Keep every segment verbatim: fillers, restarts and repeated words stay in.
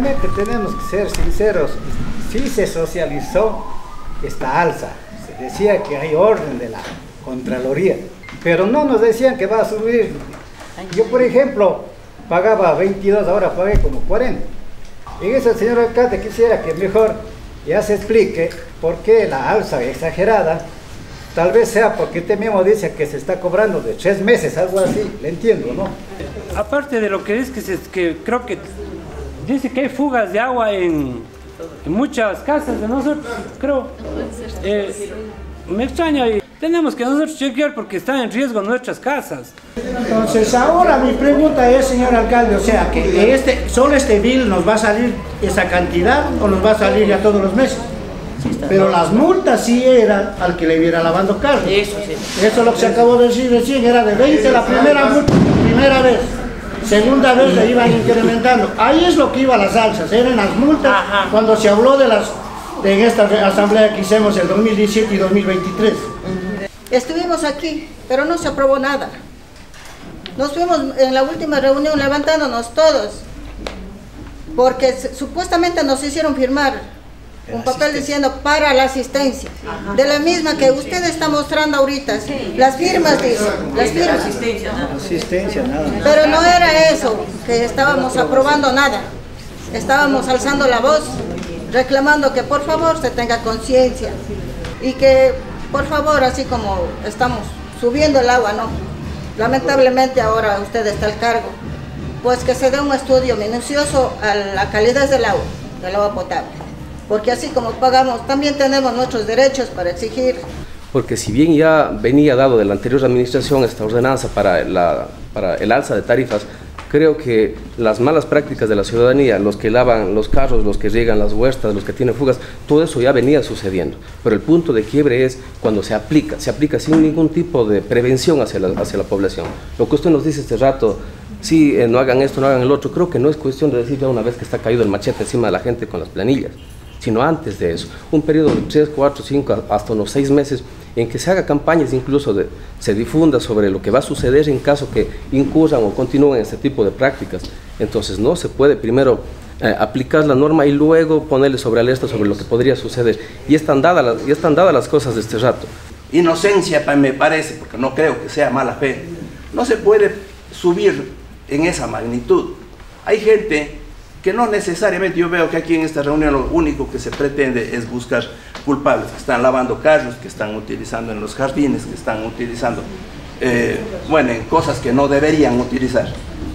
realmente tenemos que ser sinceros, sí se socializó esta alza, se decía que hay orden de la Contraloría, pero no nos decían que va a subir. Yo, por ejemplo, pagaba veintidós, ahora pagué como cuarenta. En eso, señor alcalde, quisiera que mejor ya se explique por qué la alza exagerada. Tal vez sea porque usted mismo dice que se está cobrando de tres meses, algo así, le entiendo, ¿no? Aparte de lo que es que, se, que creo que dice que hay fugas de agua en, en muchas casas de nosotros, creo. Eh, me extraña y tenemos que nosotros chequear porque están en riesgo nuestras casas. Entonces ahora mi pregunta es, señor alcalde, o sea, que este, solo este bill nos va a salir esa cantidad o nos va a salir ya todos los meses. Pero las multas sí eran al que le viera lavando carros. Eso, sí. Eso es lo que se acabó de decir recién, era de veinte la primera multa, primera vez. Segunda vez le iban incrementando. Ahí es lo que iba a las alzas, eran las multas. Ajá. Cuando se habló de las de en esta asamblea que hicimos en dos mil diecisiete y dos mil veintitrés. Estuvimos aquí, pero no se aprobó nada. Nos fuimos en la última reunión levantándonos todos, porque supuestamente nos hicieron firmar un papel diciendo para la asistencia. Ajá. De la misma que usted está mostrando ahorita, sí. Las firmas dicen, las firmas. Asistencia, nada. Asistencia, nada. Pero no era eso, que estábamos aprobando nada. Estábamos alzando la voz, reclamando que por favor se tenga conciencia y que por favor, así como estamos subiendo el agua, no. Lamentablemente ahora usted está al cargo, pues que se dé un estudio minucioso a la calidad del agua, del agua potable. Porque así como pagamos, también tenemos nuestros derechos para exigir. Porque si bien ya venía dado de la anterior administración esta ordenanza para, la, para el alza de tarifas, creo que las malas prácticas de la ciudadanía, los que lavan los carros, los que riegan las huertas, los que tienen fugas, todo eso ya venía sucediendo. Pero el punto de quiebre es cuando se aplica, se aplica sin ningún tipo de prevención hacia la, hacia la población. Lo que usted nos dice este rato, sí, eh, no hagan esto, no hagan el otro, creo que no es cuestión de decir ya una vez que está caído el machete encima de la gente con las planillas, sino antes de eso, un periodo de tres, cuatro, cinco, hasta unos seis meses, en que se haga campañas, incluso de, se difunda sobre lo que va a suceder en caso que incurran o continúen este tipo de prácticas. Entonces no se puede primero eh, aplicar la norma y luego ponerle sobre alerta sobre lo que podría suceder. Y están dadas las, y están dadas las cosas de este rato. Inocencia me parece, porque no creo que sea mala fe. No se puede subir en esa magnitud. Hay gente que no necesariamente, yo veo que aquí en esta reunión lo único que se pretende es buscar culpables, que están lavando carros, que están utilizando en los jardines, que están utilizando, eh, bueno, en cosas que no deberían utilizar.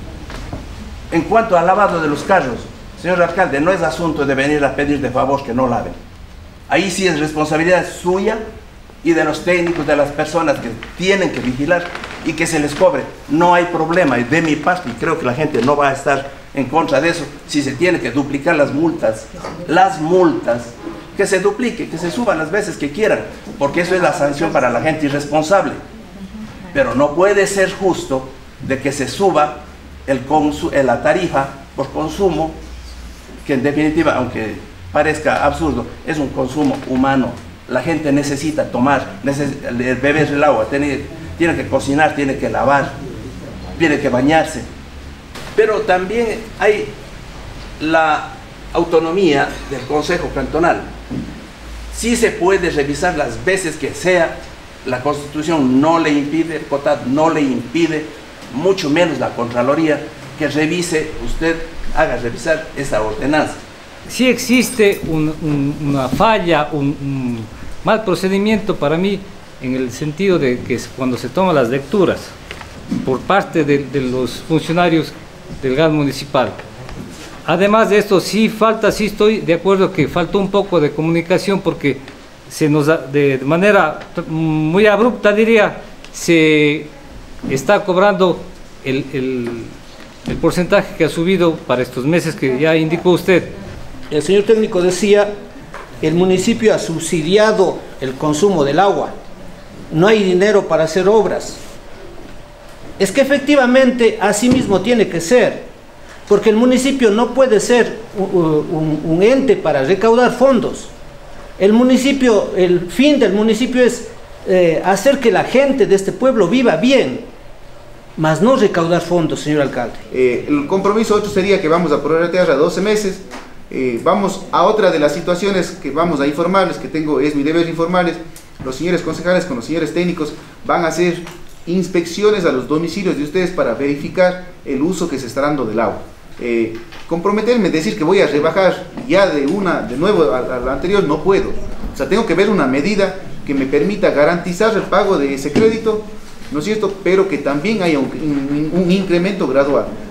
En cuanto al lavado de los carros, señor alcalde, no es asunto de venir a pedir de favor que no laven. Ahí sí es responsabilidad suya y de los técnicos, de las personas que tienen que vigilar y que se les cobre. No hay problema, y de mi parte, y creo que la gente no va a estar en contra de eso, si se tiene que duplicar las multas, las multas, que se duplique, que se suban las veces que quieran, porque eso es la sanción para la gente irresponsable. Pero no puede ser justo de que se suba el la tarifa por consumo, que en definitiva, aunque parezca absurdo, es un consumo humano. La gente necesita tomar, necesita beber el agua, tiene, tiene que cocinar, tiene que lavar, tiene que bañarse. Pero también hay la autonomía del Consejo Cantonal. Sí se puede revisar las veces que sea, la Constitución no le impide, el COTAD no le impide, mucho menos la Contraloría, que revise, usted haga revisar esa ordenanza. Sí existe un, un, una falla, un, un mal procedimiento para mí, en el sentido de que cuando se toman las lecturas por parte de, de los funcionarios del gas municipal. Además de esto, sí falta, sí estoy de acuerdo que faltó un poco de comunicación porque se nos, de manera muy abrupta diría, se está cobrando el, el, el porcentaje que ha subido para estos meses que ya indicó usted. El señor técnico decía, el municipio ha subsidiado el consumo del agua, no hay dinero para hacer obras. Es que efectivamente así mismo tiene que ser, porque el municipio no puede ser un, un, un ente para recaudar fondos. El municipio, el fin del municipio es eh, hacer que la gente de este pueblo viva bien, más no recaudar fondos, señor alcalde. Eh, el compromiso otro sería que vamos a prorratear a doce meses, Eh, vamos a otra de las situaciones que vamos a informarles, que tengo, es mi deber informarles. Los señores concejales con los señores técnicos van a hacer inspecciones a los domicilios de ustedes para verificar el uso que se está dando del agua. Eh, comprometerme, decir que voy a rebajar ya de una, de nuevo a, a la anterior, no puedo. O sea, tengo que ver una medida que me permita garantizar el pago de ese crédito, ¿no es cierto? Pero que también haya un, un, un incremento gradual.